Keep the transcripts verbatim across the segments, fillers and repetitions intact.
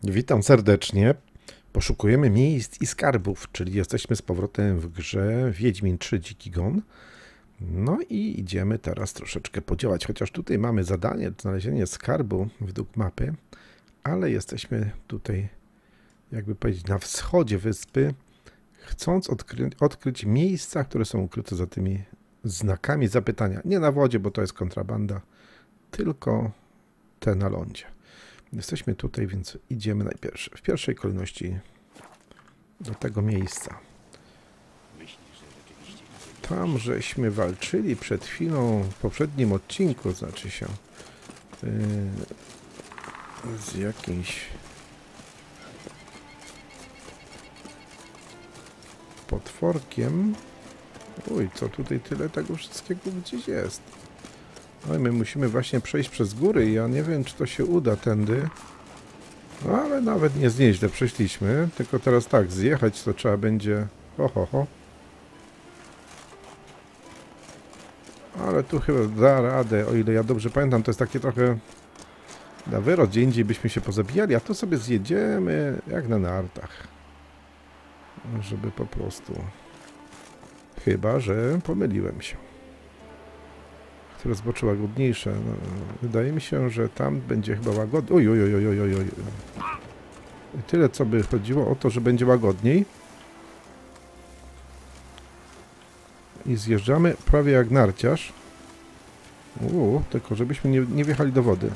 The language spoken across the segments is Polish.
Witam serdecznie. Poszukujemy miejsc i skarbów, czyli jesteśmy z powrotem w grze Wiedźmin trzy Dziki Gon. No i idziemy teraz troszeczkę podziałać, chociaż tutaj mamy zadanie znalezienie skarbu według mapy, ale jesteśmy tutaj, jakby powiedzieć, na wschodzie wyspy, chcąc odkry odkryć miejsca, które są ukryte za tymi znakami zapytania. Nie na wodzie, bo to jest kontrabanda, tylko te na lądzie. Jesteśmy tutaj, więc idziemy najpierw, w pierwszej kolejności do tego miejsca. Tam żeśmy walczyli przed chwilą w poprzednim odcinku, znaczy się yy, z jakimś potworkiem. Uj, co tutaj tyle tego wszystkiego gdzieś jest. No i my musimy właśnie przejść przez góry. Ja nie wiem, czy to się uda tędy. No ale nawet nie jest nieźle przeszliśmy. Tylko teraz tak, zjechać to trzeba będzie... Ho, ho, ho. Ale tu chyba da radę, o ile ja dobrze pamiętam, to jest takie trochę... Na wyrost, gdzie indziej byśmy się pozabijali, a tu sobie zjedziemy jak na nartach. Żeby po prostu... Chyba, że pomyliłem się. Które zbocze łagodniejsze. No, wydaje mi się, że tam będzie chyba łagodniej. Oj, oj, oj, oj, oj, oj. I tyle, co by chodziło o to, że będzie łagodniej. I zjeżdżamy prawie jak narciarz. Uuu, tylko żebyśmy nie, nie wjechali do wody.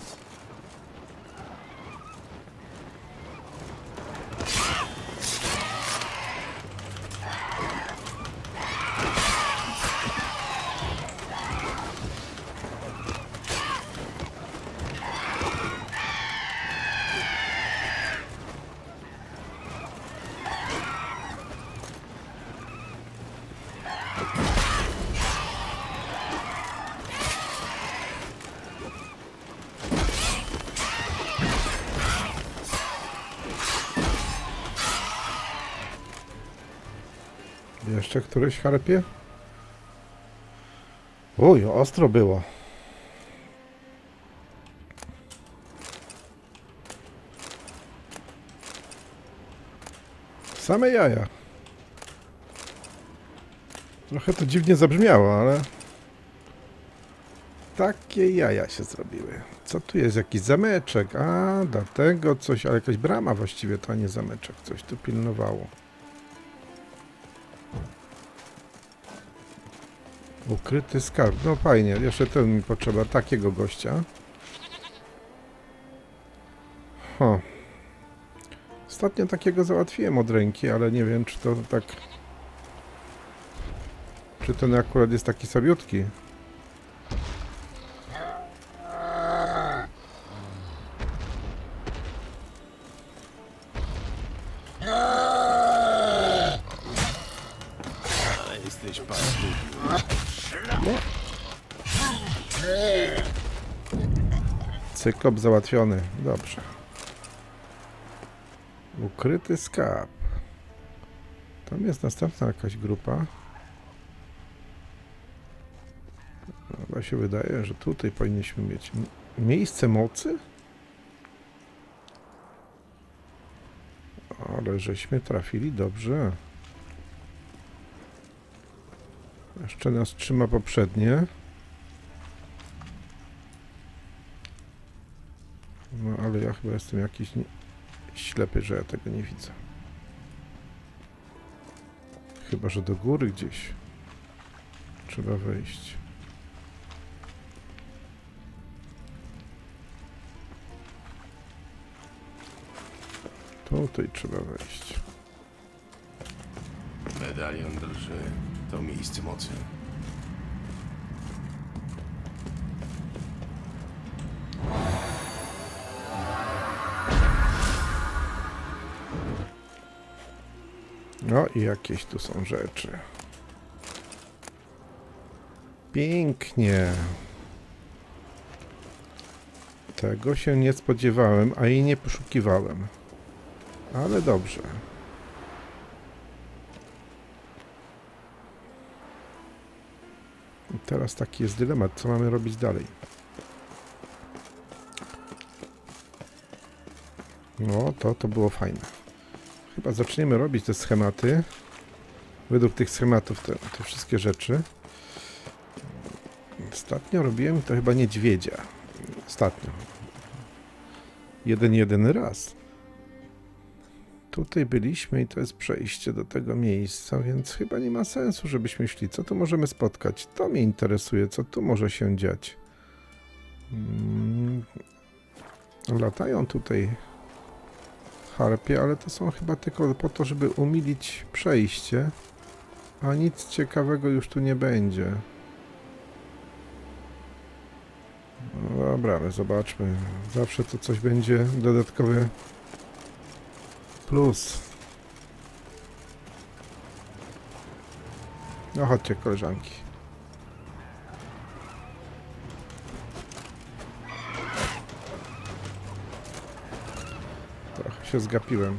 Jeszcze któryś harpie? Uj, ostro było. Same jaja. Trochę to dziwnie zabrzmiało, ale... Takie jaja się zrobiły. Co tu jest? Jakiś zameczek. A, dlatego coś... Ale jakaś brama właściwie, to nie zameczek. Coś tu pilnowało. Ukryty skarb. No fajnie, jeszcze ten mi potrzeba, takiego gościa. Ho. Ostatnio takiego załatwiłem od ręki, ale nie wiem, czy to tak... Czy ten akurat jest taki sabiutki. Cyklop załatwiony. Dobrze. Ukryty skarb. Tam jest następna jakaś grupa. Chyba się wydaje, że tutaj powinniśmy mieć miejsce mocy. Ale żeśmy trafili dobrze. Jeszcze nas trzyma poprzednie. No ale ja chyba jestem jakiś nie... ślepy, że ja tego nie widzę. Chyba, że do góry gdzieś trzeba wejść. Tutaj trzeba wejść. Medalion drży. To miejsce mocy. No i jakieś tu są rzeczy. Pięknie. Tego się nie spodziewałem, a i nie poszukiwałem. Ale dobrze. I teraz taki jest dylemat, co mamy robić dalej. No, to, to było fajne. Chyba zaczniemy robić te schematy. Według tych schematów te, te wszystkie rzeczy. Ostatnio robiłem to chyba niedźwiedzia. Ostatnio. Jeden, jedyny raz. Tutaj byliśmy i to jest przejście do tego miejsca, więc chyba nie ma sensu, żebyśmy szli. Co tu możemy spotkać? To mnie interesuje, co tu może się dziać. Hmm. Latają tutaj harpie, ale to są chyba tylko po to, żeby umilić przejście, a nic ciekawego już tu nie będzie. No dobra, ale zobaczmy. Zawsze to coś będzie dodatkowy plus. No chodźcie, koleżanki. Trochę się zgapiłem.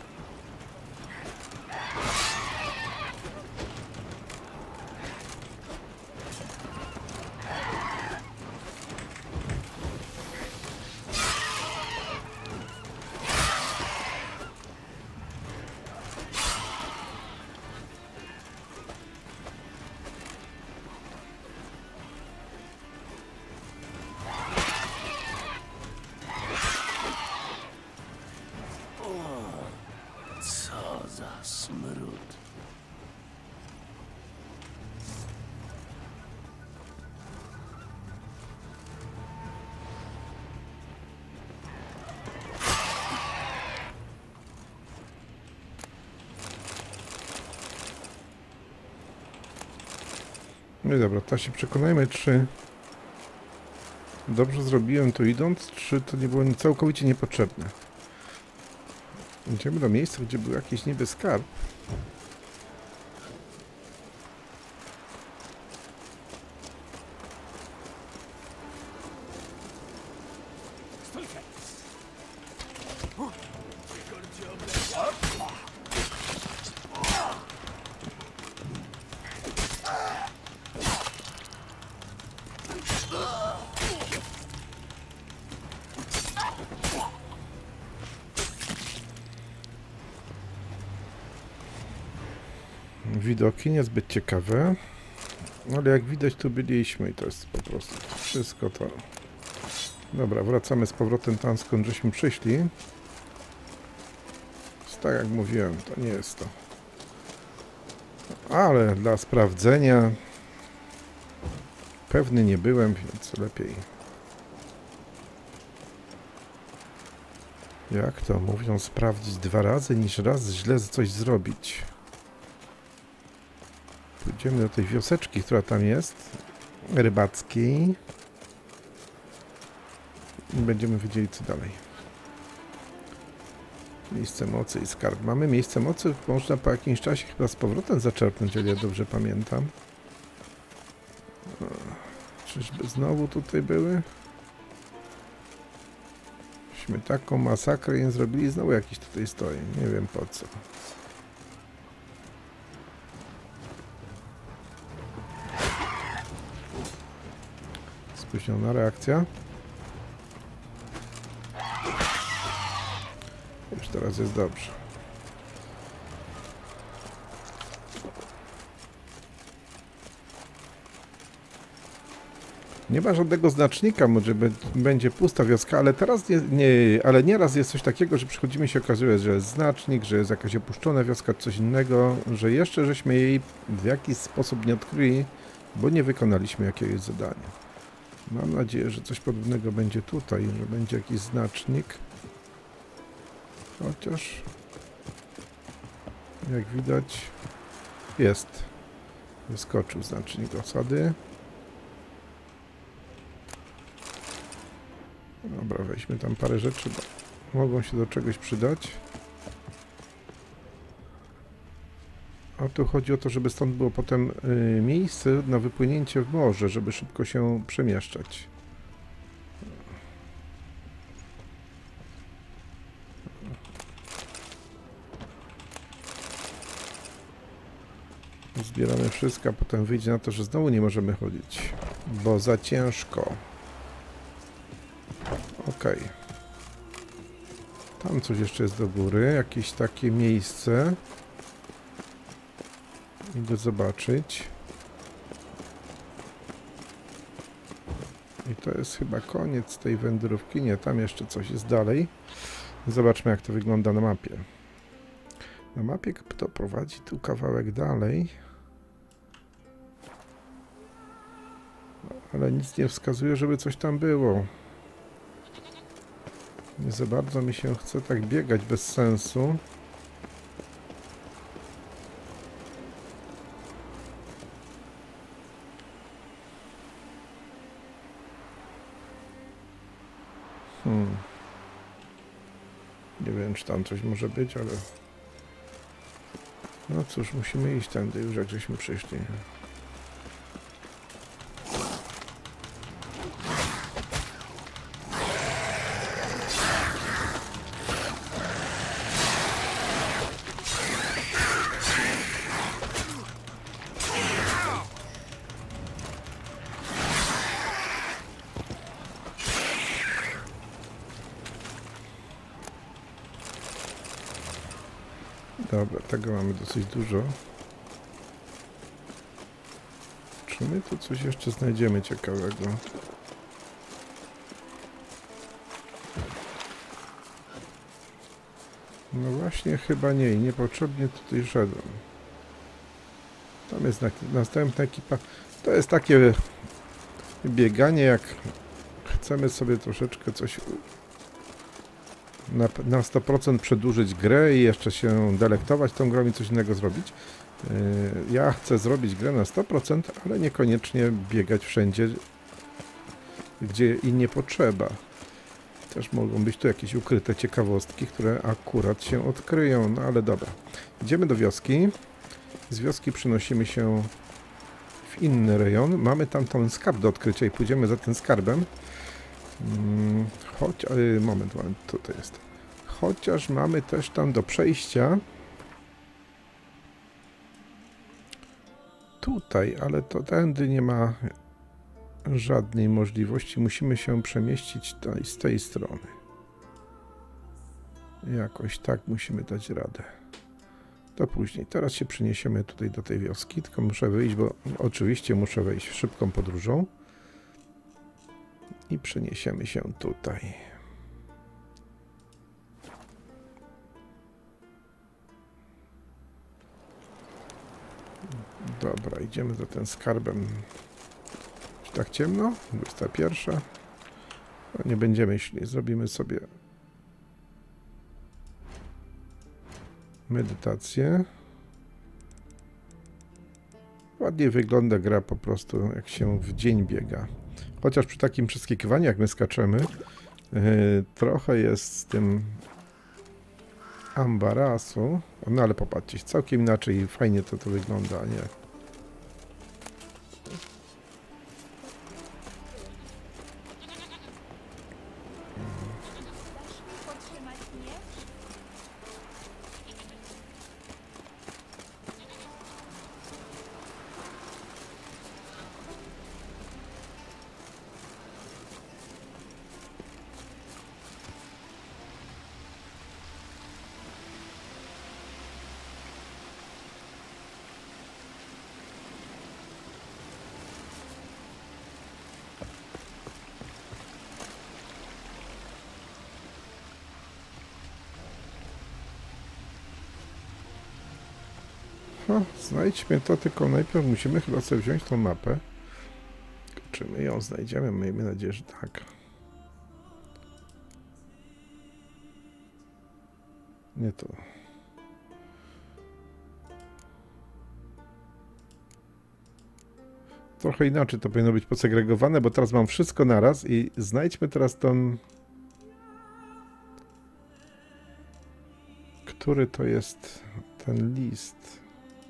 No i dobra, teraz się przekonajmy, czy dobrze zrobiłem tu idąc, czy to nie było całkowicie niepotrzebne. Idziemy do miejsca, gdzie był jakiś niby skarb. Widoki niezbyt ciekawe, ale jak widać tu byliśmy i to jest po prostu wszystko to. Dobra, wracamy z powrotem tam, skąd żeśmy przyszli. Więc tak jak mówiłem, to nie jest to. Ale dla sprawdzenia pewny nie byłem, więc lepiej. Jak to mówią, sprawdzić dwa razy niż raz źle coś zrobić. Pójdziemy do tej wioseczki, która tam jest, rybackiej. I będziemy wiedzieli, co dalej. Miejsce mocy i skarb. Mamy miejsce mocy, można po jakimś czasie chyba z powrotem zaczerpnąć, o ile dobrze pamiętam. Czyżby znowu tutaj były? Myśmy taką masakrę nie zrobili, znowu jakiś tutaj stoi. Nie wiem po co. Spóźniona reakcja. Już teraz jest dobrze. Nie ma żadnego znacznika, może będzie pusta wioska, ale teraz nie, nie, ale nieraz jest coś takiego, że przychodzimy i się okazuje, że jest znacznik, że jest jakaś opuszczona wioska, coś innego, że jeszcze żeśmy jej w jakiś sposób nie odkryli, bo nie wykonaliśmy jakiegoś zadania. Mam nadzieję, że coś podobnego będzie tutaj, że będzie jakiś znacznik. Chociaż jak widać jest. Wyskoczył znacznik osady. Dobra, weźmy tam parę rzeczy, bo mogą się do czegoś przydać. A tu chodzi o to, żeby stąd było potem y, miejsce na wypłynięcie w morze, żeby szybko się przemieszczać. Zbieramy wszystko, a potem wyjdzie na to, że znowu nie możemy chodzić, bo za ciężko. Okej. Tam coś jeszcze jest do góry, jakieś takie miejsce. Idę zobaczyć. I to jest chyba koniec tej wędrówki. Nie, tam jeszcze coś jest dalej. Zobaczmy, jak to wygląda na mapie. Na mapie to prowadzi tu kawałek dalej. Ale nic nie wskazuje, żeby coś tam było. Nie za bardzo mi się chce tak biegać bez sensu. Hmm. Nie wiem, czy tam coś może być, ale... No cóż, musimy iść tędy już, jak żeśmy przyszli. Dobra, tego mamy dosyć dużo. Czy my tu coś jeszcze znajdziemy ciekawego? No właśnie, chyba nie. Niepotrzebnie tutaj szedłem. Tam jest następna ekipa. To jest takie bieganie, jak chcemy sobie troszeczkę coś na, na sto procent przedłużyć grę i jeszcze się delektować tą grą i coś innego zrobić. Yy, ja chcę zrobić grę na sto procent, ale niekoniecznie biegać wszędzie, gdzie i nie potrzeba. Też mogą być tu jakieś ukryte ciekawostki, które akurat się odkryją, no ale dobra. Idziemy do wioski. Z wioski przenosimy się w inny rejon. Mamy tam ten skarb do odkrycia i pójdziemy za tym skarbem. Hmm, choć... Yy, moment, moment, tutaj jest. Chociaż mamy też tam do przejścia. Tutaj, ale to tędy nie ma żadnej możliwości. Musimy się przemieścić tutaj, z tej strony. Jakoś tak musimy dać radę. To później. Teraz się przeniesiemy tutaj do tej wioski, tylko muszę wyjść, bo oczywiście muszę wejść szybką podróżą. I przeniesiemy się tutaj. Dobra, idziemy za tym skarbem. Czy tak ciemno? dwudziesta pierwsza. No, nie będziemy szli. Zrobimy sobie medytację. Ładnie wygląda gra po prostu, jak się w dzień biega. Chociaż przy takim przeskakiwaniu, jak my skaczemy, yy, trochę jest z tym ambarasu. No ale popatrzcie, całkiem inaczej i fajnie to to wygląda, nie? No, znajdźmy to, tylko najpierw musimy chyba sobie wziąć tą mapę. Czy my ją znajdziemy? Miejmy nadzieję, że tak. Nie to. Trochę inaczej to powinno być posegregowane, bo teraz mam wszystko naraz i znajdźmy teraz tą... Który to jest ten list?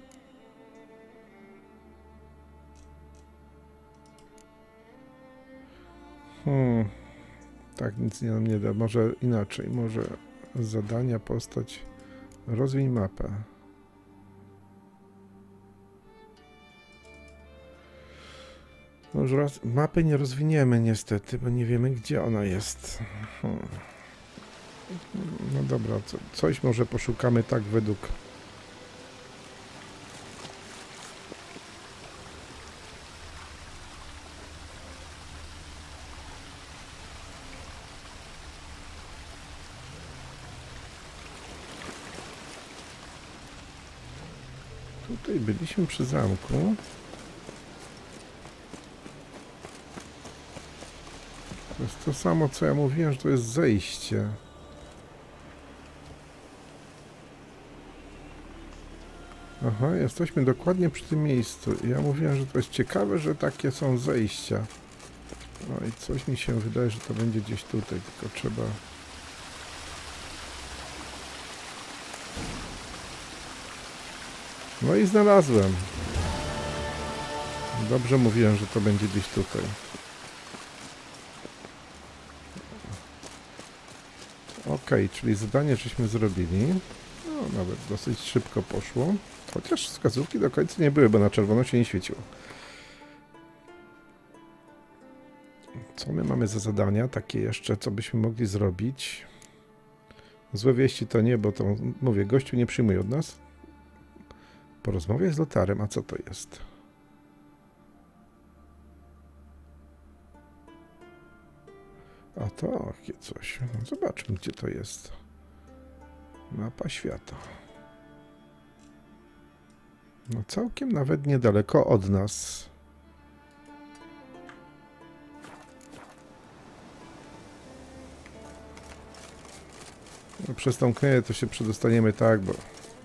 Hmm, tak nic nie nam nie da. Może inaczej, może zadania, postać. Rozwiń mapę. Może raz, mapy nie rozwiniemy niestety, bo nie wiemy, gdzie ona jest. Hmm. No dobra, co, coś może poszukamy tak według... Tutaj byliśmy przy zamku. To jest to samo, co ja mówiłem, że to jest zejście. Aha, jesteśmy dokładnie przy tym miejscu. Ja mówiłem, że to jest ciekawe, że takie są zejścia. No i coś mi się wydaje, że to będzie gdzieś tutaj, tylko trzeba... No i znalazłem. Dobrze mówiłem, że to będzie gdzieś tutaj. Ok, czyli zadanie żeśmy zrobili. No, nawet dosyć szybko poszło. Chociaż wskazówki do końca nie były, bo na czerwono się nie świeciło. Co my mamy za zadania? Takie jeszcze, co byśmy mogli zrobić? Złe wieści to nie, bo to, mówię, gościu nie przyjmuje od nas. Porozmawiaj z Lotarem, a co to jest? A to takie coś. No, zobaczmy, gdzie to jest. Mapa świata. No całkiem nawet niedaleko od nas. No, przez tą knaję to się przedostaniemy tak, bo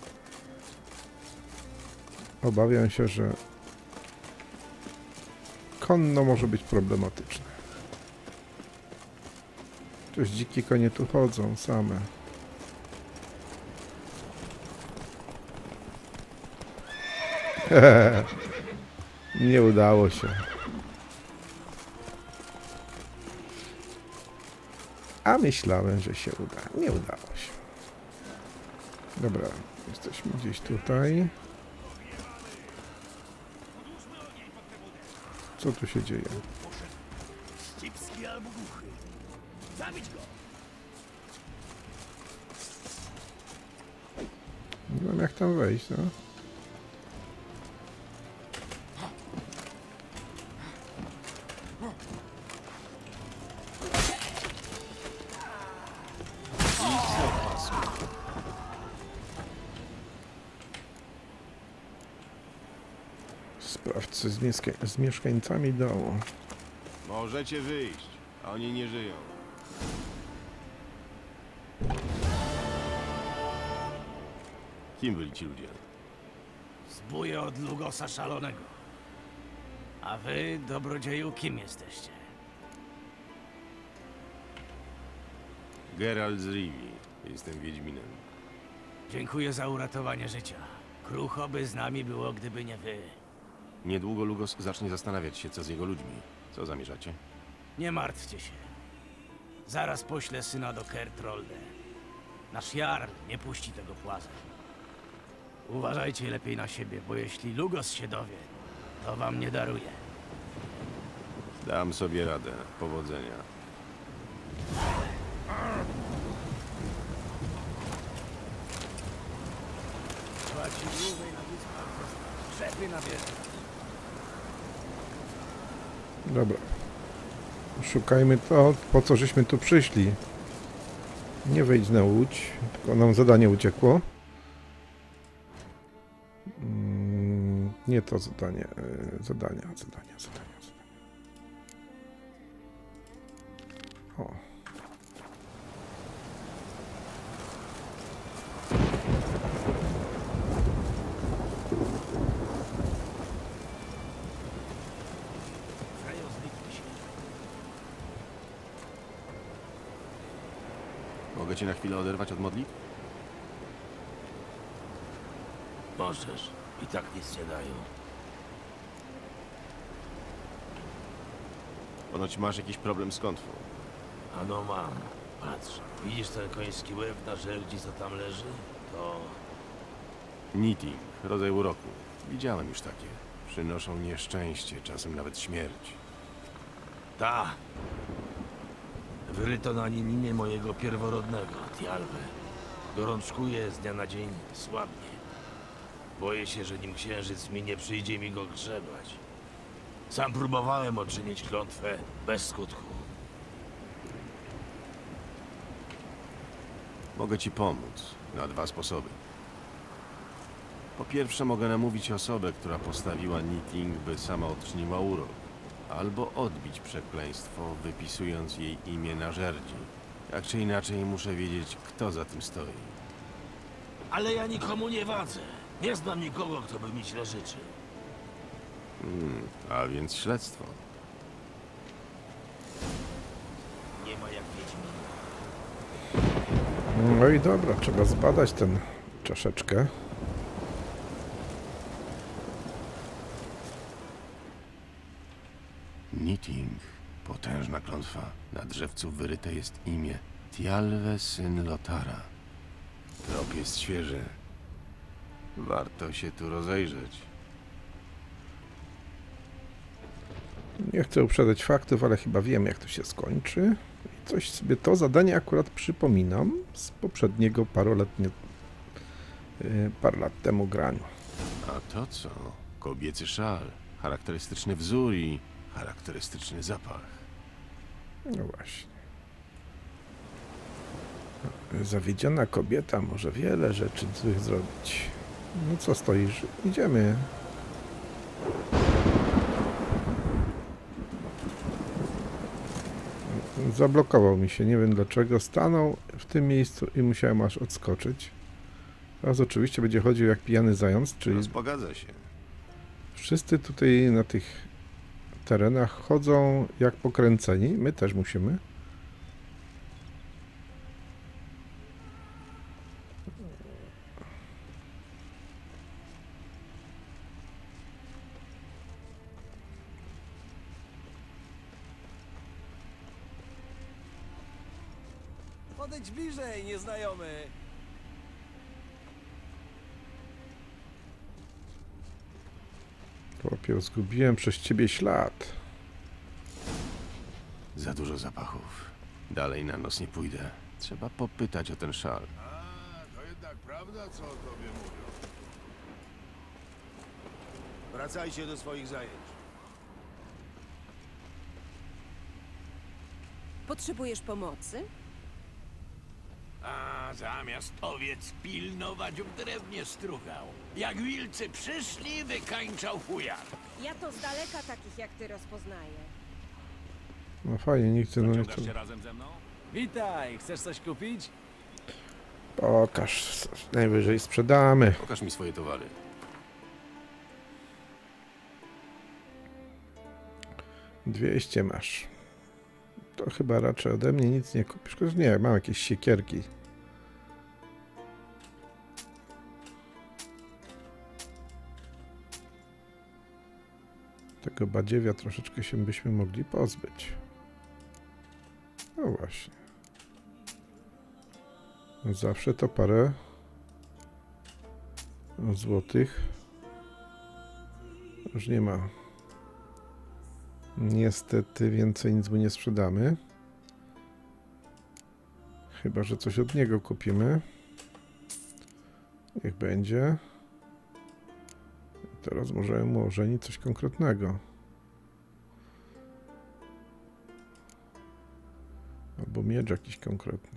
obawiam się, że konno może być problematyczne. Też dzikie konie tu chodzą same. Nie udało się. A myślałem, że się uda. Nie udało się. Dobra, jesteśmy gdzieś tutaj. Co tu się dzieje? Nie wiem, jak tam wejść, no. Sprawdźcy z, mieszka z mieszkańcami domu. Możecie wyjść. Oni nie żyją. Kim byli ci ludzie? Zbóję od Lugosa szalonego. A wy, dobrodzieju, kim jesteście? Geralt z Rivi. Jestem Wiedźminem. Dziękuję za uratowanie życia. Krucho by z nami było, gdyby nie wy. Niedługo Lugos zacznie zastanawiać się, co z jego ludźmi. Co zamierzacie? Nie martwcie się. Zaraz poślę syna do Kertrolde. Nasz Jarl nie puści tego płaza. Uważajcie lepiej na siebie, bo jeśli Lugos się dowie, to wam nie daruje. Dam sobie radę. Powodzenia. Płaci dłużej na wyspach, szefy na wierzchu. Dobra. Szukajmy to, po co żeśmy tu przyszli. Nie wejdź na łódź, tylko nam zadanie uciekło. Mm, nie to zadanie. e, Zadania, zadania, zadania, zadania. O. Mogę cię na chwilę oderwać od modlitw? Możesz. I tak nic nie dają. Ponoć masz jakiś problem z klątwą. Ano mam. Patrz, widzisz ten koński łeb na żerdzi, co tam leży? To... Niti, rodzaj uroku. Widziałem już takie. Przynoszą nieszczęście, czasem nawet śmierć. Ta! Wyryto na nim imię mojego pierworodnego, Tialwe. Gorączkuje z dnia na dzień, słabnie. Boję się, że nim księżyc minie, przyjdzie mi go grzebać. Sam próbowałem odczynić klątwę bez skutku. Mogę ci pomóc na dwa sposoby. Po pierwsze, mogę namówić osobę, która postawiła Niting, by sama odczyniła urok. Albo odbić przekleństwo, wypisując jej imię na żerdzi. Tak czy inaczej, muszę wiedzieć, kto za tym stoi. Ale ja nikomu nie wadzę. Nie znam nikogo, kto by mi źle życzył. Hmm, a więc śledztwo. Nie ma jak Wiedźmin. No i dobra, trzeba zbadać ten czaszeczkę. Niting. Potężna klątwa. Na drzewcu wyryte jest imię Tialwe, syn Lotara. Trop jest świeży. Warto się tu rozejrzeć. Nie chcę uprzedzać faktów, ale chyba wiem, jak to się skończy. I coś sobie to zadanie akurat przypominam z poprzedniego paroletnie, yy, parę lat temu grania. A to co? Kobiecy szal. Charakterystyczny wzór i charakterystyczny zapach. No właśnie. Zawiedziona kobieta może wiele rzeczy złych zrobić. No co stoisz? Idziemy. Zablokował mi się, nie wiem dlaczego. Stanął w tym miejscu i musiałem aż odskoczyć. Teraz oczywiście będzie chodził jak pijany zając, czyli Rozpogadza się. wszyscy tutaj na tych terenach chodzą jak pokręceni. My też musimy. Podejdź bliżej, nieznajomy. Chłopie, zgubiłem przez ciebie ślad. Za dużo zapachów. Dalej na nos nie pójdę. Trzeba popytać o ten szal. A, to jednak prawda, co o tobie mówią. Wracajcie do swoich zajęć. Potrzebujesz pomocy? A zamiast owiec pilnować, w drewnie strugał. Jak wilcy przyszli, wykańczał fujar. Ja to z daleka takich jak ty rozpoznaję. No fajnie, nikt no nie chce. razem ze mną? Witaj, chcesz coś kupić? Pokaż, najwyżej sprzedamy. Pokaż mi swoje towary. dwieście masz. To chyba raczej ode mnie nic nie kupisz. Nie, mam jakieś siekierki. Tego badziewia troszeczkę się byśmy mogli pozbyć. No właśnie. Zawsze to parę złotych. Już nie ma. Niestety więcej nic mu nie sprzedamy. Chyba że coś od niego kupimy. Niech będzie. Teraz możemy mu ożenić coś konkretnego. Albo miecz jakiś konkretny.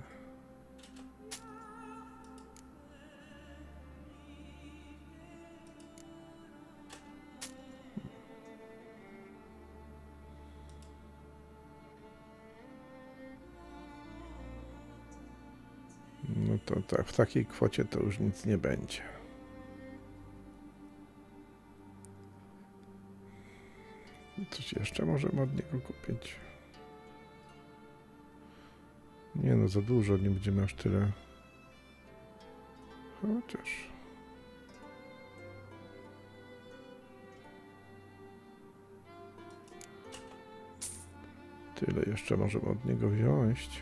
No to tak, w takiej kwocie to już nic nie będzie. Coś jeszcze możemy od niego kupić? Nie no, za dużo, nie będziemy aż tyle. Chociaż... Tyle jeszcze możemy od niego wziąć.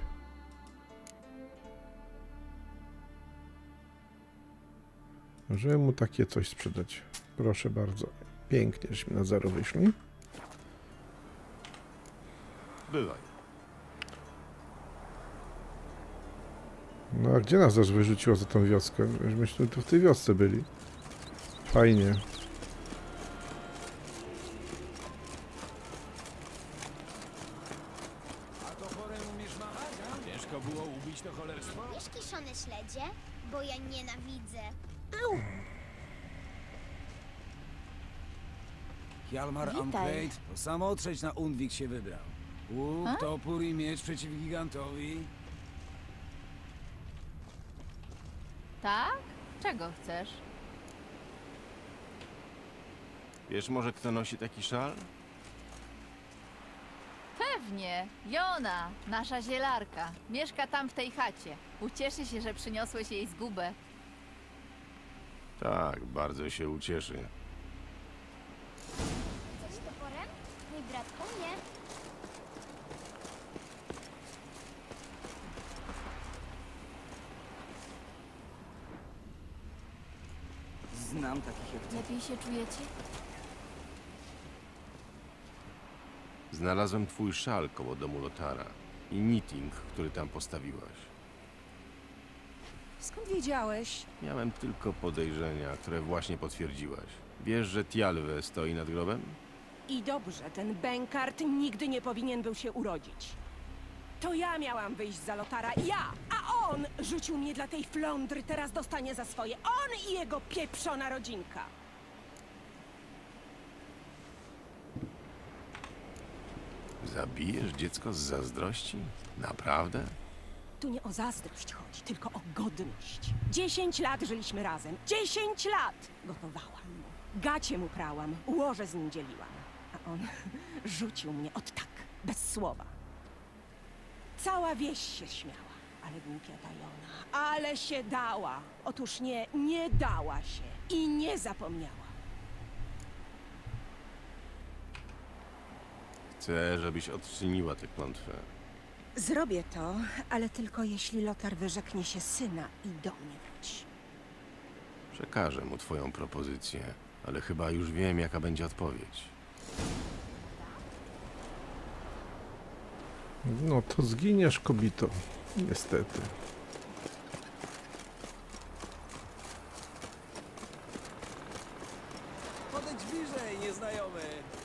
Możemy mu takie coś sprzedać. Proszę bardzo. Pięknie, żeśmy na zero wyszli. Bywaj. No a gdzie nas aż wyrzuciło za tą wioskę? Myśmy tu w tej wiosce byli. Fajnie. Wiesz, kiszone śledzie? Bo ja nienawidzę. Hjalmar Witaj. Amkreit to samo trzeć na Undwik się wybrał. Łuk, A? topór i miecz przeciw gigantowi. Tak? Czego chcesz? Wiesz może, kto nosi taki szal? Pewnie. Jona, nasza zielarka. Mieszka tam w tej chacie. Ucieszy się, że przyniosłeś jej zgubę. Tak, bardzo się ucieszy. Coś toporem? Mój brat po mnie. Znam takich jak ty. Lepiej się czujecie? Znalazłem twój szal koło domu Lotara i knitting, który tam postawiłaś. Skąd wiedziałeś? Miałem tylko podejrzenia, które właśnie potwierdziłaś. Wiesz, że Tialwe stoi nad grobem? I dobrze, ten Benkart nigdy nie powinien był się urodzić. To ja miałam wyjść za Lotara, ja! A on rzucił mnie dla tej flądry, teraz dostanie za swoje. On i jego pieprzona rodzinka. Zabijesz dziecko z zazdrości? Naprawdę? Tu nie o zazdrość chodzi, tylko o godność. Dziesięć lat żyliśmy razem. Dziesięć lat! Gotowałam mu, gacie mu prałam, łoże z nim dzieliłam. A on rzucił mnie od tak, bez słowa. Cała wieś się śmiała, ale głupia ta Jona, ale się dała. Otóż nie, nie dała się i nie zapomniała. Chcę, żebyś odczyniła tę klątwę. Zrobię to, ale tylko jeśli Lotar wyrzeknie się syna i do mnie wróci. Przekażę mu twoją propozycję, ale chyba już wiem, jaka będzie odpowiedź. No to zginiesz, kobito. Niestety. Podejdź bliżej, nieznajomy.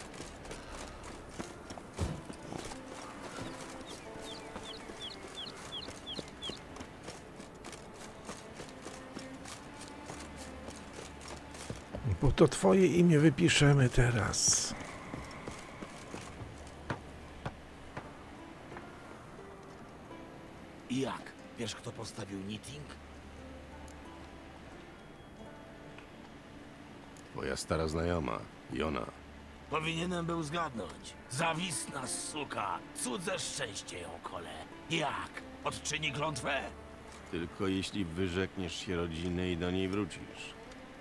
Bo to twoje imię wypiszemy teraz. I jak? Wiesz, kto postawił knitting? Twoja stara znajoma, Jona. Powinienem był zgadnąć. Zawisna suka. Cudze szczęście ją kole. Jak? Odczyni klątwę? Tylko jeśli wyrzekniesz się rodziny i do niej wrócisz.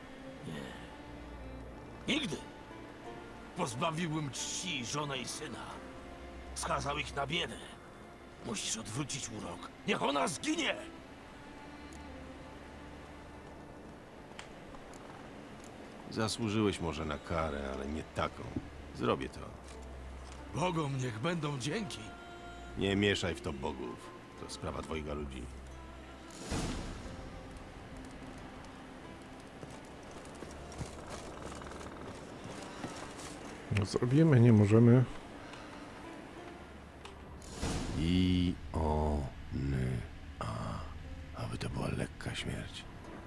Nigdy. Pozbawiłbym czci żonę i syna. Skazał ich na biedę. Musisz odwrócić urok. Niech ona zginie! Zasłużyłeś może na karę, ale nie taką. Zrobię to. Bogom niech będą dzięki. Nie mieszaj w to bogów. To sprawa twojego ludzi. No zrobimy, nie możemy. I o ny a. Aby to była lekka śmierć.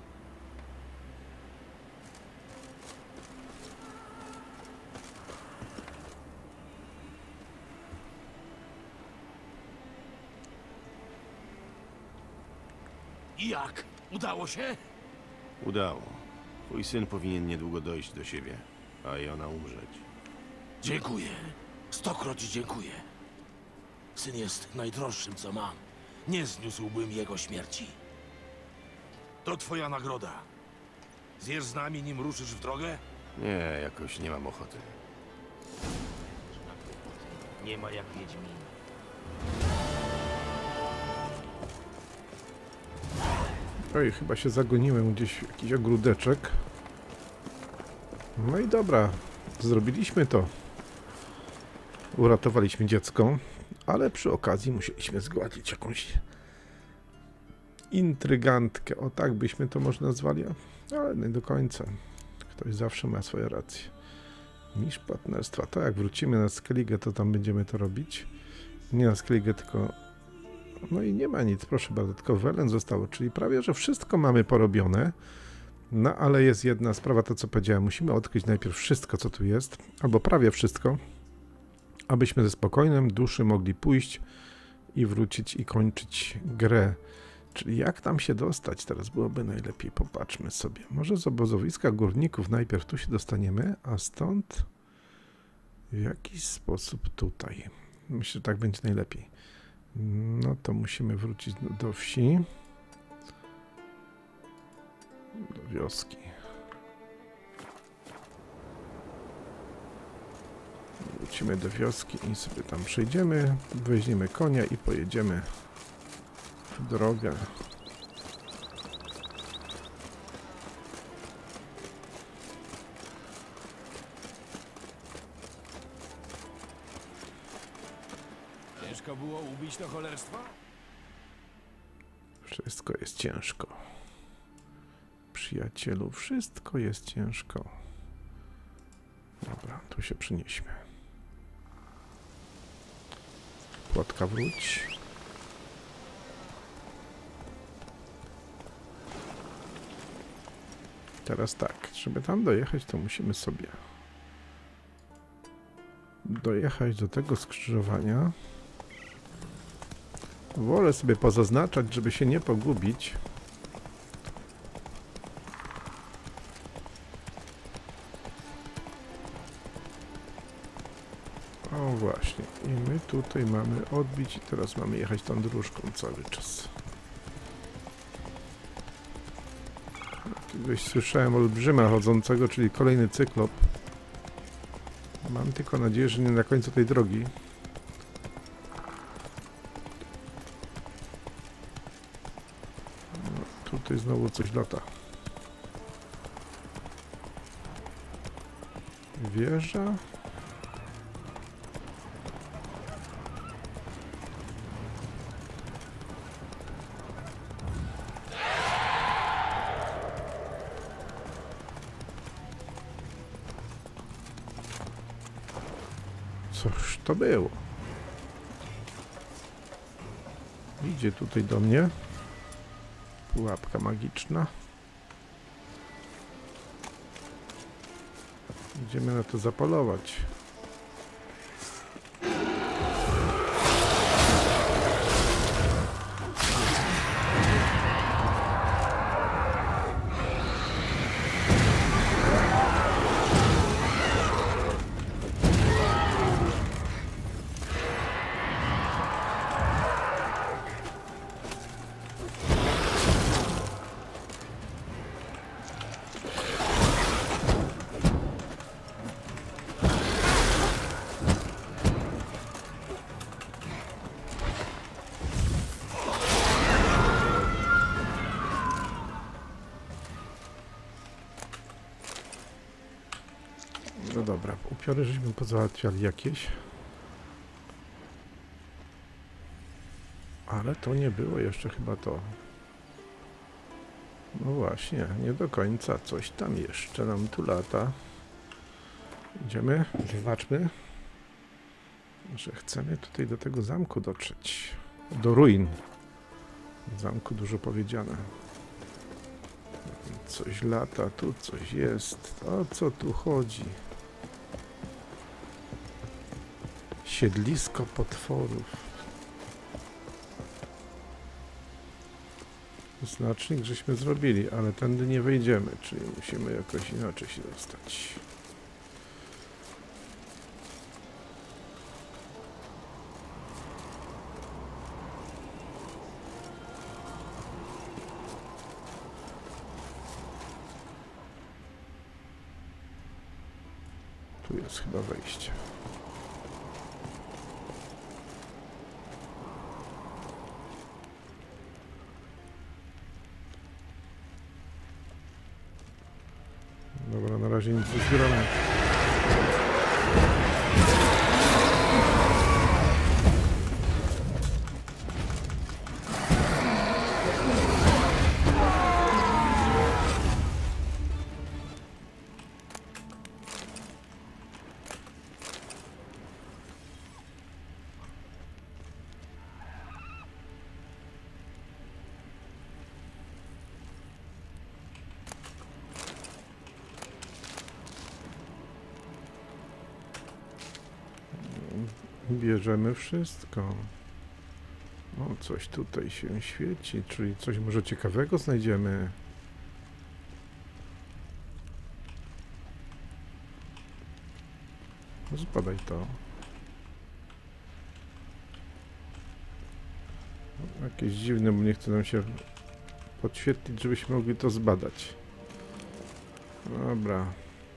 I jak? Udało się? Udało. Twój syn powinien niedługo dojść do siebie, a i ona umrzeć. Dziękuję. Stokroć dziękuję. Syn jest najdroższym, co mam. Nie zniósłbym jego śmierci. To twoja nagroda. Zjesz z nami, nim ruszysz w drogę? Nie, jakoś nie mam ochoty. Nie ma jak Wiedźmin. Oj, chyba się zagoniłem gdzieś w jakiś ogródeczek. No i dobra, zrobiliśmy to. Uratowaliśmy dziecko, ale przy okazji musieliśmy zgładzić jakąś intrygantkę. O tak byśmy to może nazwali, ale nie do końca. Ktoś zawsze ma swoje racje. Mistrz partnerstwa. To jak wrócimy na Skellige, to tam będziemy to robić. Nie na Skellige, tylko... No i nie ma nic, proszę bardzo, tylko Welen zostało, czyli prawie, że wszystko mamy porobione. No ale jest jedna sprawa, to co powiedziałem, musimy odkryć najpierw wszystko, co tu jest, albo prawie wszystko, abyśmy ze spokojnym duszy mogli pójść i wrócić i kończyć grę. Czyli jak tam się dostać? Teraz byłoby najlepiej, popatrzmy sobie. Może z obozowiska górników najpierw tu się dostaniemy, a stąd w jakiś sposób tutaj. Myślę, że tak będzie najlepiej. No to musimy wrócić do, do wsi. Do wioski. Wrócimy do wioski i sobie tam przejdziemy, weźmiemy konia i pojedziemy w drogę. Ciężko było ubić to cholerstwo? Wszystko jest ciężko. Przyjacielu, wszystko jest ciężko. Dobra, tu się przynieśmy. Płotka, wróć. Teraz tak, żeby tam dojechać, to musimy sobie dojechać do tego skrzyżowania. Wolę sobie pozaznaczać, żeby się nie pogubić. O właśnie, i my tutaj mamy odbić i teraz mamy jechać tą dróżką cały czas. Kiedyś słyszałem olbrzyma chodzącego, czyli kolejny cyklop. Mam tylko nadzieję, że nie na końcu tej drogi. No, tutaj znowu coś lata. Wieża. Coś to było. Idzie tutaj do mnie. Pułapka magiczna. Idziemy na to zapolować. No dobra, upiory żeśmy pozałatwiali jakieś. Ale to nie było jeszcze chyba to. No właśnie, nie do końca. Coś tam jeszcze nam tu lata. Idziemy, zobaczmy, że chcemy tutaj do tego zamku dotrzeć. Do ruin. W zamku dużo powiedziane. Coś lata, tu coś jest. O co tu chodzi? Siedlisko potworów. Znacznik żeśmy zrobili, ale tędy nie wejdziemy, czyli musimy jakoś inaczej się dostać. Tu jest chyba wejście. Dobra, na razie nic nie zbieramy. Bierzemy wszystko. O, coś tutaj się świeci, czyli coś może ciekawego znajdziemy. Zbadaj to. Jakieś dziwne, bo nie chce nam się podświetlić, żebyśmy mogli to zbadać. Dobra.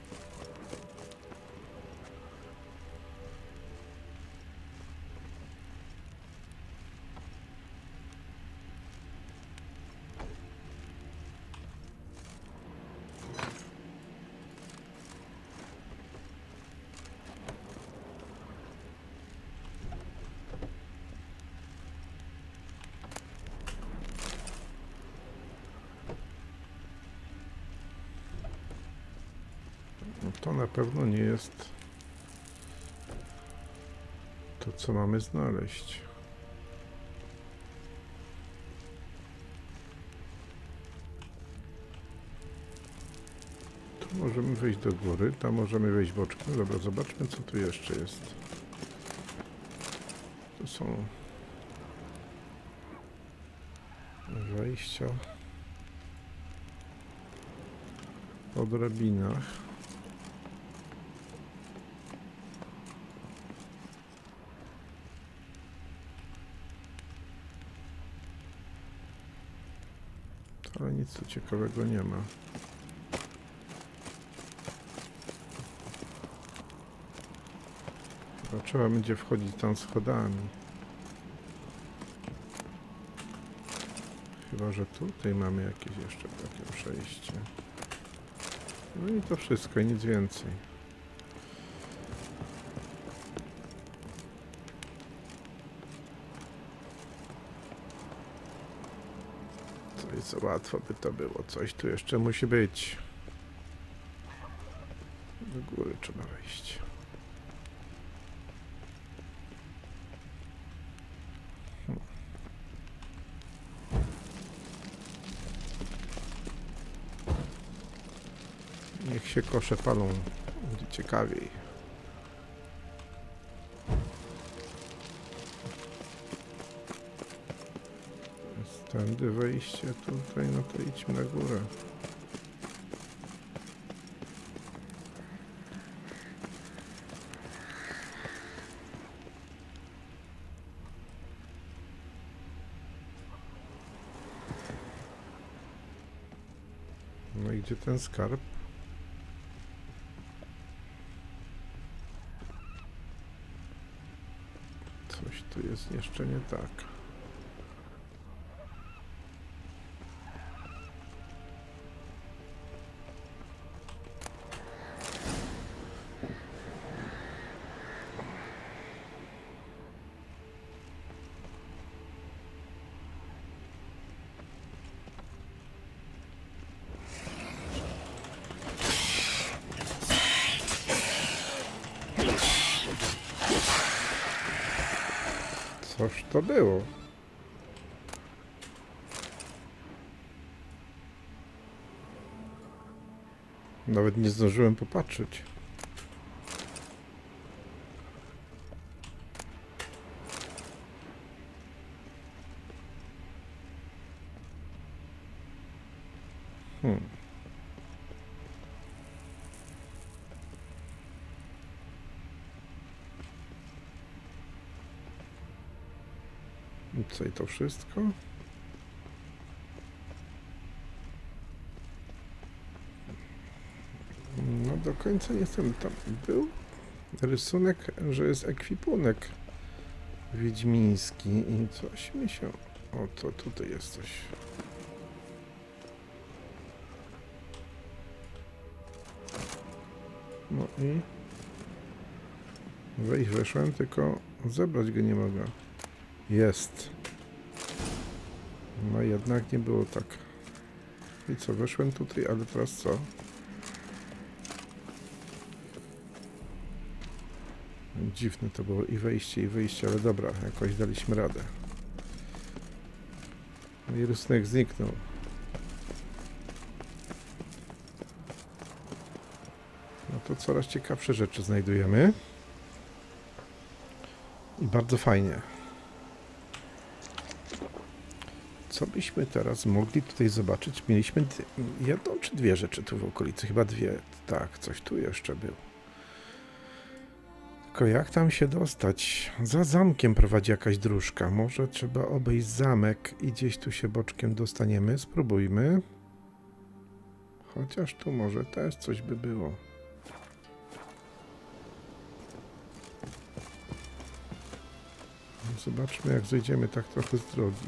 No to na pewno nie jest to, co mamy znaleźć. Tu możemy wejść do góry, tam możemy wejść boczkiem. Dobra, zobaczmy, co tu jeszcze jest. Tu są wejścia po drabinach. Ale nic tu ciekawego nie ma. Chyba trzeba będzie wchodzić tam schodami. Chyba że tutaj mamy jakieś jeszcze takie przejście. No i to wszystko, i nic więcej. Co i co łatwo by to było. Coś tu jeszcze musi być. Do góry trzeba wejść. Niech się kosze palą, będzie ciekawiej. Jest tędy wejście tutaj, no to idźmy na górę. No i gdzie ten skarb? Coś tu jest jeszcze nie tak. Coż to było? Nawet nie zdążyłem popatrzeć. Hmm. Co i to wszystko? No do końca nie jestem tam. Był rysunek, że jest ekwipunek wiedźmiński i coś mi się... O, to tutaj jest coś. No i... Wejść weszłem, tylko zebrać go nie mogę. Jest. No jednak nie było tak. I co, weszłem tutaj, ale teraz co? Dziwne to było i wejście, i wyjście, ale dobra, jakoś daliśmy radę. No i rysunek zniknął. No to coraz ciekawsze rzeczy znajdujemy. I bardzo fajnie. Co byśmy teraz mogli tutaj zobaczyć? Mieliśmy jedną czy dwie rzeczy tu w okolicy? Chyba dwie. Tak, coś tu jeszcze było. Tylko jak tam się dostać? Za zamkiem prowadzi jakaś dróżka. Może trzeba obejść zamek i gdzieś tu się boczkiem dostaniemy. Spróbujmy. Chociaż tu może też coś by było. Zobaczmy, jak zejdziemy tak trochę z drogi.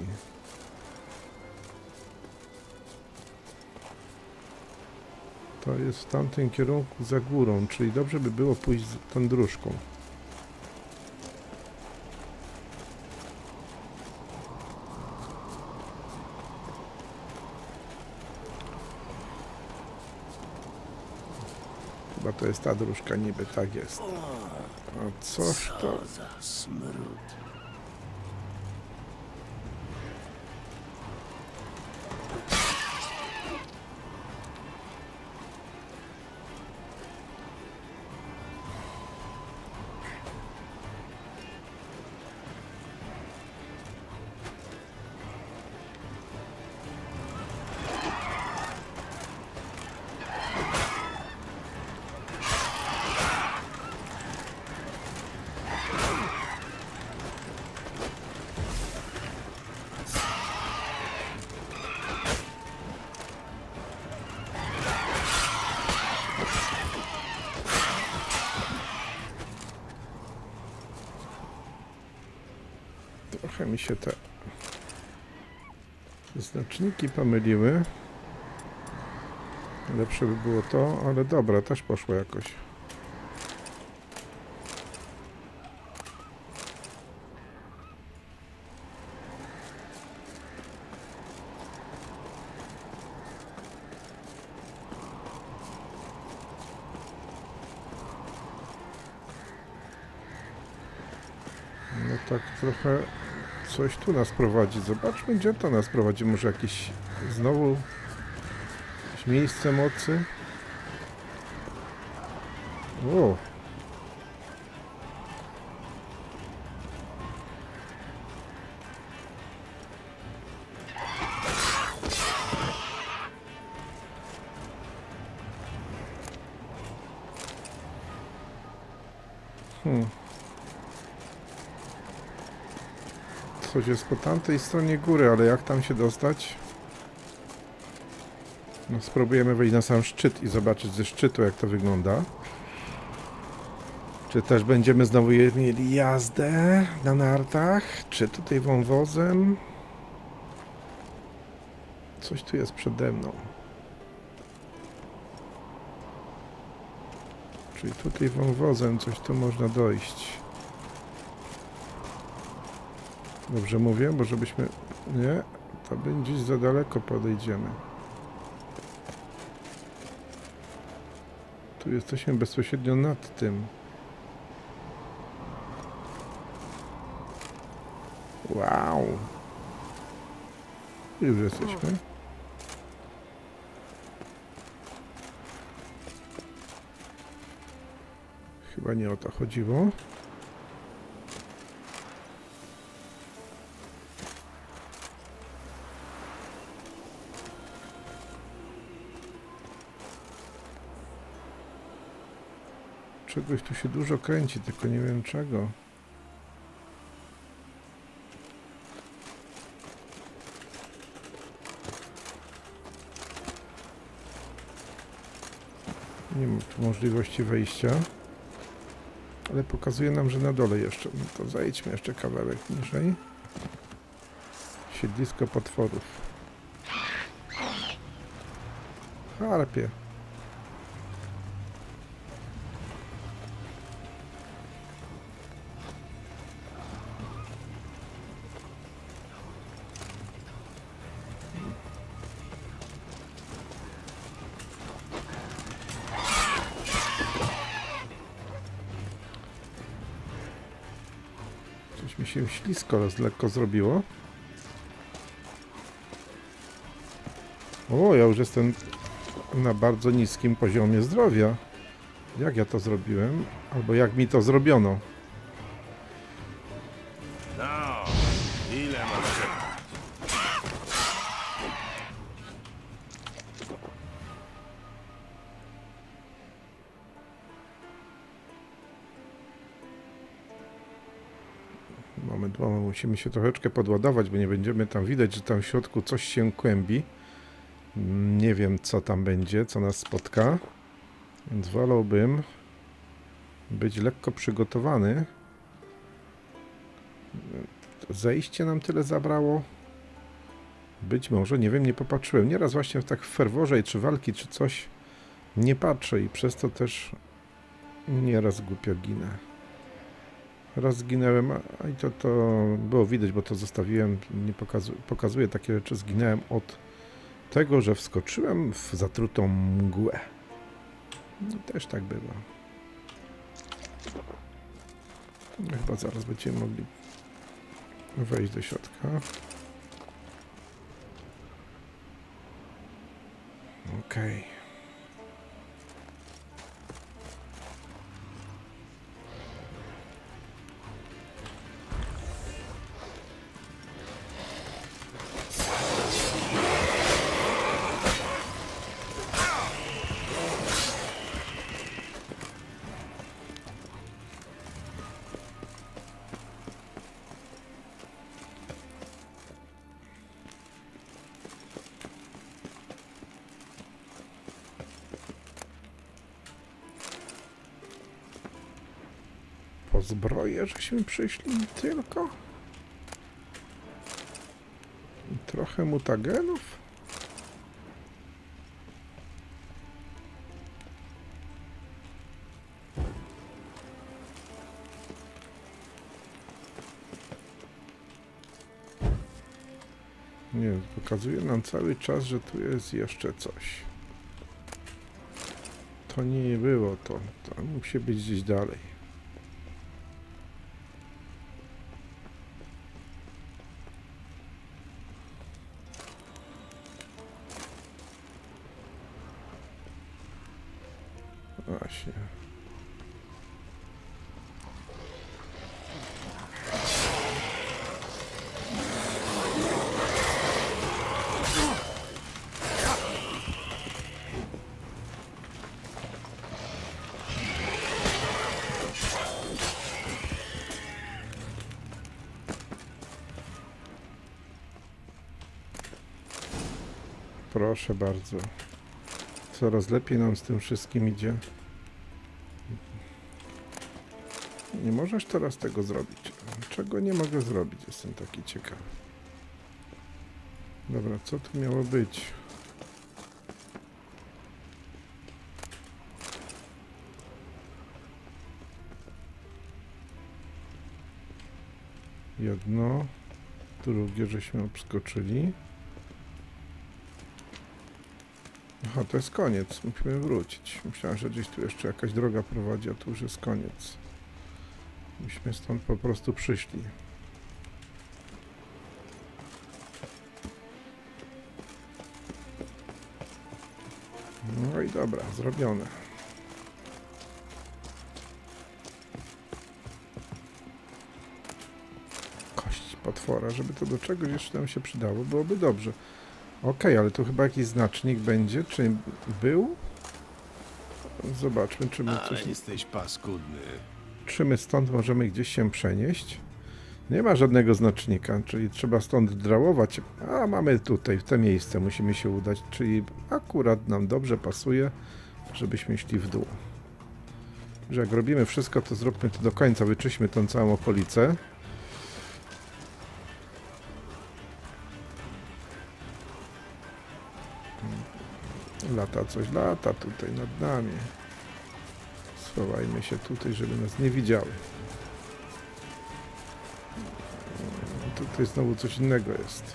To jest w tamtym kierunku za górą, czyli dobrze by było pójść z tą dróżką. Chyba to jest ta dróżka, niby tak jest. A coś to... za smród. Trochę mi się te znaczniki pomyliły. Lepsze by było to, ale dobra, też poszło jakoś. No tak trochę coś tu nas prowadzi. Zobaczmy, gdzie to nas prowadzi. Może jakieś znowu jakieś miejsce mocy? O! Hmm. Coś jest po tamtej stronie góry, ale jak tam się dostać? No, spróbujemy wejść na sam szczyt i zobaczyć ze szczytu, jak to wygląda. Czy też będziemy znowu mieli jazdę na nartach? Czy tutaj wąwozem? Coś tu jest przede mną. Czyli tutaj wąwozem coś tu można dojść. Dobrze mówię, bo żebyśmy... Nie, to by gdzieś za daleko podejdziemy. Tu jesteśmy bezpośrednio nad tym. Wow! Już jesteśmy. Chyba nie o to chodziło. Czegoś tu się dużo kręci, tylko nie wiem czego. Nie ma tu możliwości wejścia. Ale pokazuje nam, że na dole jeszcze. No to zajdźmy jeszcze kawałek niżej. Siedlisko potworów. Harpie. Mi się ślisko lekko zrobiło. O, ja już jestem na bardzo niskim poziomie zdrowia. Jak ja to zrobiłem? Albo jak mi to zrobiono? moment, bo musimy się troszeczkę podładować, bo nie będziemy tam widać, że tam w środku coś się kłębi. Nie wiem, co tam będzie, co nas spotka, więc wolałbym być lekko przygotowany. Zejście nam tyle zabrało. Być może, nie wiem, nie popatrzyłem. Nieraz właśnie tak w ferworze, czy walki, czy coś nie patrzę i przez to też nieraz głupio ginę. Raz zginęłem, a i to, to było widać, bo to zostawiłem, nie pokazu pokazuję takie rzeczy, zginęłem od tego, że wskoczyłem w zatrutą mgłę. I też tak bywa. No, chyba zaraz będziemy mogli wejść do środka. Okej. Okay. Po zbroję, żeśmy przyszli tylko. I trochę mutagenów. Nie, pokazuje nam cały czas, że tu jest jeszcze coś. To nie było to. To musi być gdzieś dalej. Właśnie. Proszę bardzo. Coraz lepiej nam z tym wszystkim idzie. Nie możesz teraz tego zrobić. Czego nie mogę zrobić? Jestem taki ciekawy. Dobra, co tu miało być? Jedno, drugie, żeśmy obskoczyli. Aha, to jest koniec. Musimy wrócić. Myślałem, że gdzieś tu jeszcze jakaś droga prowadzi, a tu już jest koniec. Myśmy stąd po prostu przyszli. No i dobra, zrobione. Kość potwora, żeby to do czegoś jeszcze nam się przydało, byłoby dobrze. Ok, ale tu chyba jakiś znacznik będzie, czy był? Zobaczmy, czy my coś... Ale jesteś paskudny. Czy my stąd możemy gdzieś się przenieść? Nie ma żadnego znacznika, czyli trzeba stąd drałować, a mamy tutaj, w to miejsce musimy się udać, czyli akurat nam dobrze pasuje, żebyśmy szli w dół. Że jak robimy wszystko, to zróbmy to do końca, wyczyśmy tą całą okolicę. Lata coś, lata tutaj nad nami. Schowajmy się tutaj, żeby nas nie widziały. Tutaj znowu coś innego jest.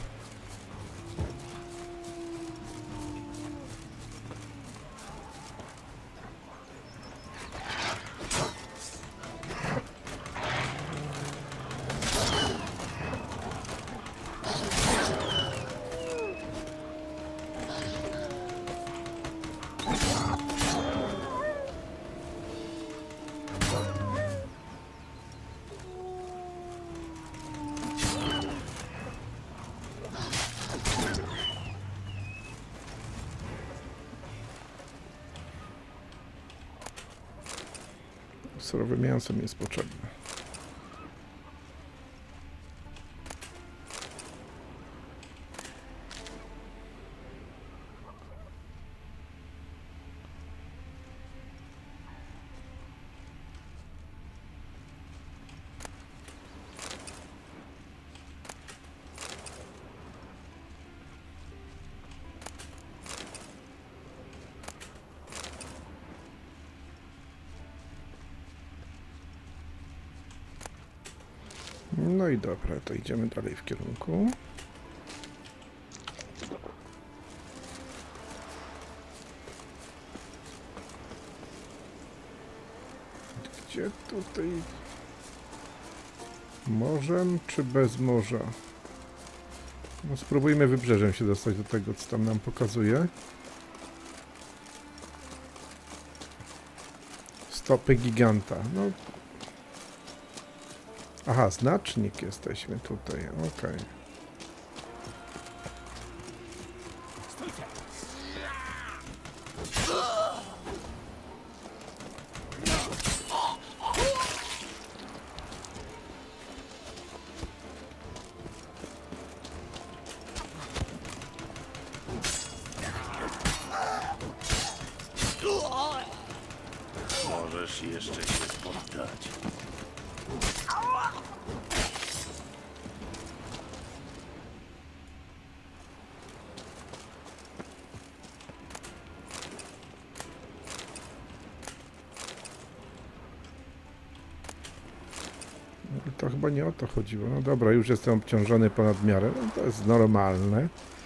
Surowe mięso mi jest potrzebne. No i dobra, to idziemy dalej w kierunku. Gdzie tutaj? Morzem czy bez morza? No spróbujmy wybrzeżem się dostać do tego, co tam nam pokazuje. Stopy giganta. No. Aha, znacznik jesteśmy tutaj. Okej. Okay. Możesz jeszcze się poddać. To chyba nie o to chodziło. No dobra, już jestem obciążony ponad miarę. No to jest normalne.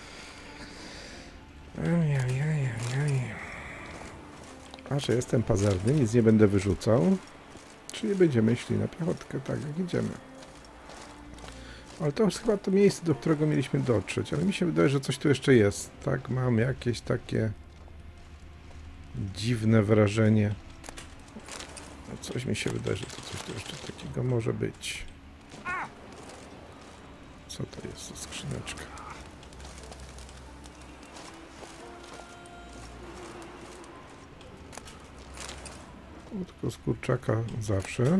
A że jestem pazerny, nic nie będę wyrzucał. Czyli będziemy szli na piechotkę, tak jak idziemy. Ale to już chyba to miejsce, do którego mieliśmy dotrzeć. Ale mi się wydaje, że coś tu jeszcze jest. Tak, mam jakieś takie dziwne wrażenie. Coś mi się wydaje, że to coś tu jeszcze takiego może być. Co to jest za skrzyneczka? Tylko z kurczaka zawsze.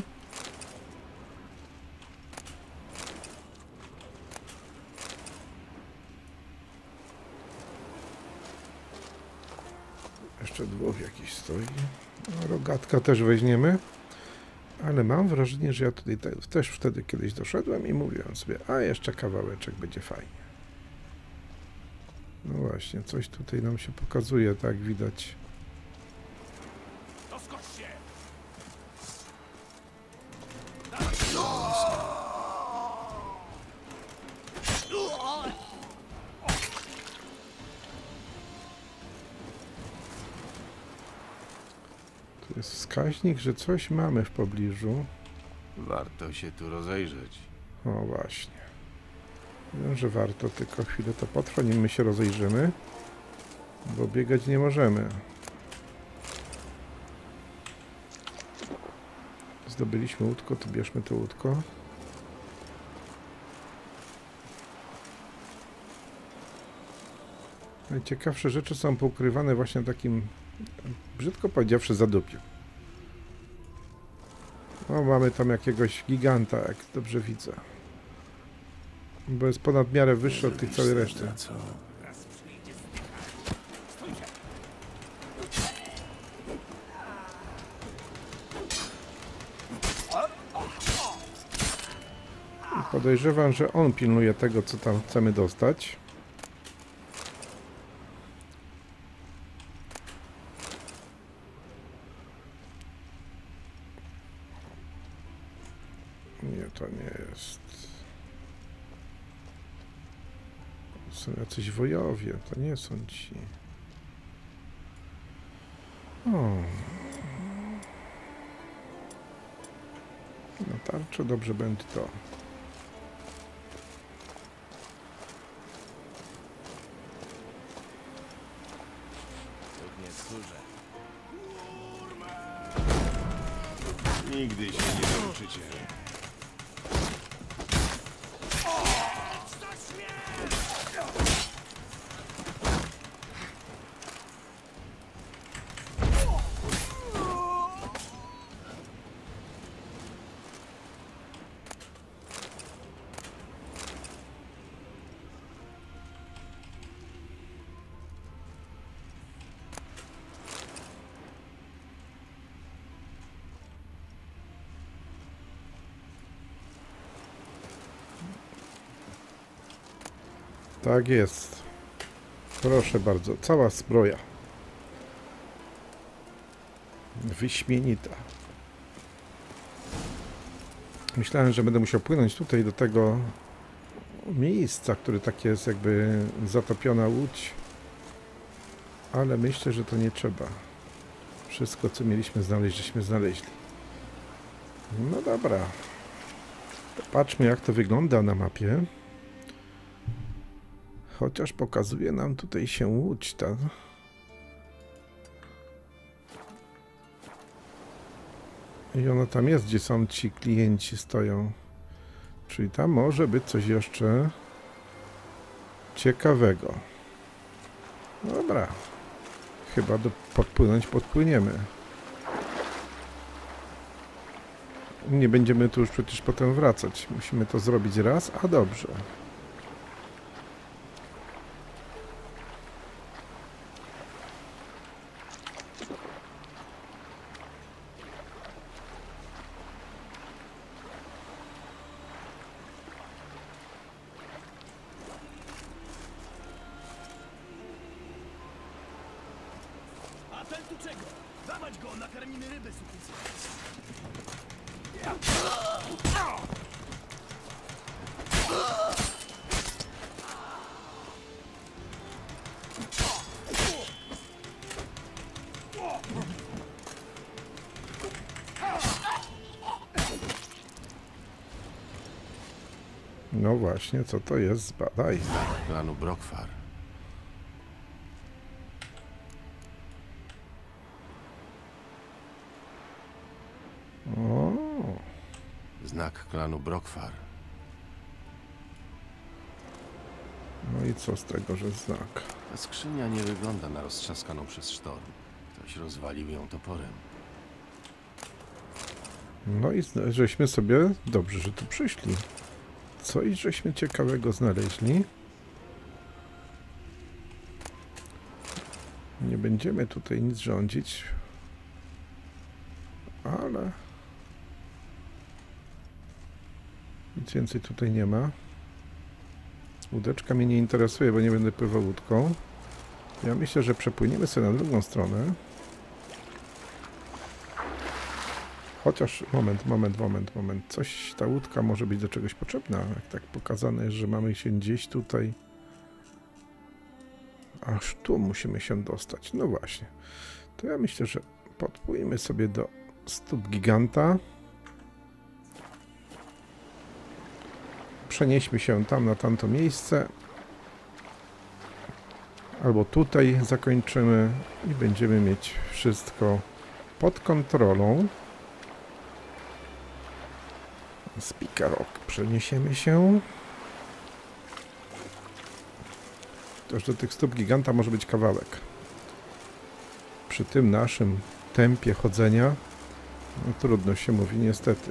Jeszcze dwóch jakiś stoi. No, rogatka też weźmiemy. Ale mam wrażenie, że ja tutaj te, też wtedy kiedyś doszedłem i mówiłem sobie, a jeszcze kawałeczek będzie fajnie. No właśnie, coś tutaj nam się pokazuje, tak widać. Tu jest wskaźnik, że coś mamy w pobliżu. Warto się tu rozejrzeć. O właśnie. Wiem, że warto, tylko chwilę to potrwa, nim my się rozejrzymy. Bo biegać nie możemy. Zdobyliśmy łódko, to bierzmy to łódko. Najciekawsze rzeczy są poukrywane właśnie takim, brzydko powiedziawszy, zadupiem. O, mamy tam jakiegoś giganta, jak dobrze widzę. Bo jest ponad miarę wyższy od tej całej reszty. I podejrzewam, że on pilnuje tego, co tam chcemy dostać. Nie, to nie jest. Są jacyś wojowie, to nie są ci. O. Na tarczę dobrze będzie to. Nigdy się nie nauczycie. Tak jest. Proszę bardzo, cała zbroja. Wyśmienita. Myślałem, że będę musiał płynąć tutaj do tego miejsca, które takie jest jakby zatopiona łódź. Ale myślę, że to nie trzeba. Wszystko, co mieliśmy znaleźć, żeśmy znaleźli. No dobra. Patrzmy, jak to wygląda na mapie. Chociaż pokazuje nam tutaj się łódź ta. I ona tam jest, gdzie są ci klienci stoją. Czyli tam może być coś jeszcze ciekawego. Dobra. Chyba do, podpłynąć podpłyniemy. Nie będziemy tu już przecież potem wracać. Musimy to zrobić raz, a dobrze. A ten tu czego? Dawać go, nakarmimy ryby, sukicy. No właśnie, co to jest? Zbadaj. Klanu Brokfar. O, Znak klanu Brokfar. no i co z tego, że znak? Ta skrzynia nie wygląda na roztrzaskaną przez sztorm. Ktoś rozwalił ją toporem. No i zna- żeśmy sobie, dobrze, że tu przyszli. Coś żeśmy ciekawego znaleźli. Nie będziemy tutaj nic rządzić. Ale nic więcej tutaj nie ma. Łódeczka mnie nie interesuje, bo nie będę pływał łódką. Ja myślę, że przepłyniemy sobie na drugą stronę. Chociaż, moment, moment, moment, moment. Coś, ta łódka może być do czegoś potrzebna. Jak tak pokazane jest, że mamy się gdzieś tutaj. Aż tu musimy się dostać. No właśnie. To ja myślę, że podpłyjmy sobie do stóp giganta. Przenieśmy się tam na tamto miejsce. Albo tutaj zakończymy i będziemy mieć wszystko pod kontrolą. Spikarok. Przeniesiemy się. Też do tych stóp giganta może być kawałek. Przy tym naszym tempie chodzenia no, trudno się mówi niestety.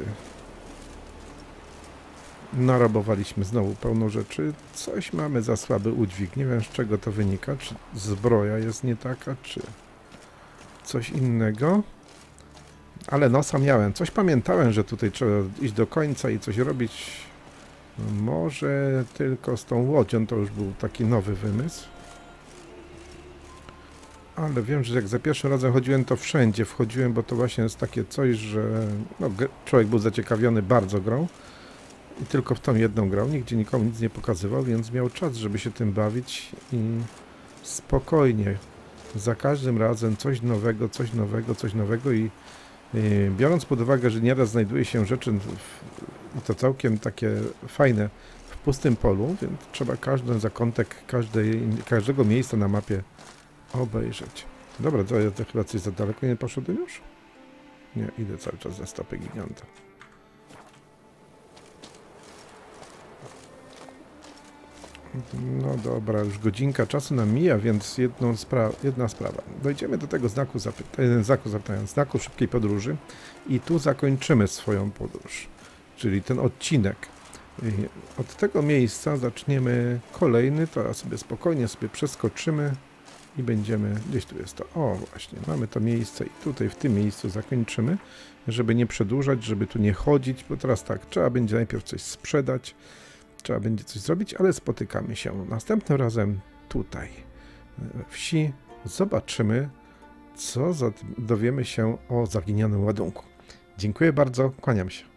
Narabowaliśmy znowu pełno rzeczy. Coś mamy za słaby udźwig. Nie wiem, z czego to wynika. Czy zbroja jest nie taka, czy coś innego. Ale nosa miałem. Coś pamiętałem, że tutaj trzeba iść do końca i coś robić. Może tylko z tą łodzią to już był taki nowy wymysł. Ale wiem, że jak za pierwszym razem chodziłem, to wszędzie wchodziłem, bo to właśnie jest takie coś, że no, człowiek był zaciekawiony bardzo grą i tylko w tą jedną grał, nigdzie nikomu nic nie pokazywał, więc miał czas, żeby się tym bawić i spokojnie. Za każdym razem coś nowego, coś nowego, coś nowego i yy, biorąc pod uwagę, że nieraz znajduje się rzeczy w, i to całkiem takie fajne w pustym polu, więc trzeba każdy zakątek każdej, każdego miejsca na mapie obejrzeć. Dobra, to ja to chyba coś za daleko nie poszedłem już? Nie, idę cały czas za stopy giganta. No dobra, już godzinka czasu nam mija, więc jedną spra- jedna sprawa. Dojdziemy do tego znaku, zapyta- znaku, zapytając, znaku szybkiej podróży i tu zakończymy swoją podróż, czyli ten odcinek. Od tego miejsca zaczniemy kolejny, teraz sobie spokojnie sobie przeskoczymy i będziemy, gdzieś tu jest to, o właśnie, mamy to miejsce i tutaj w tym miejscu zakończymy, żeby nie przedłużać, żeby tu nie chodzić, bo teraz tak, trzeba będzie najpierw coś sprzedać, trzeba będzie coś zrobić, ale spotykamy się następnym razem tutaj, we wsi, zobaczymy, co dowiemy się o zaginionym ładunku. Dziękuję bardzo, kłaniam się.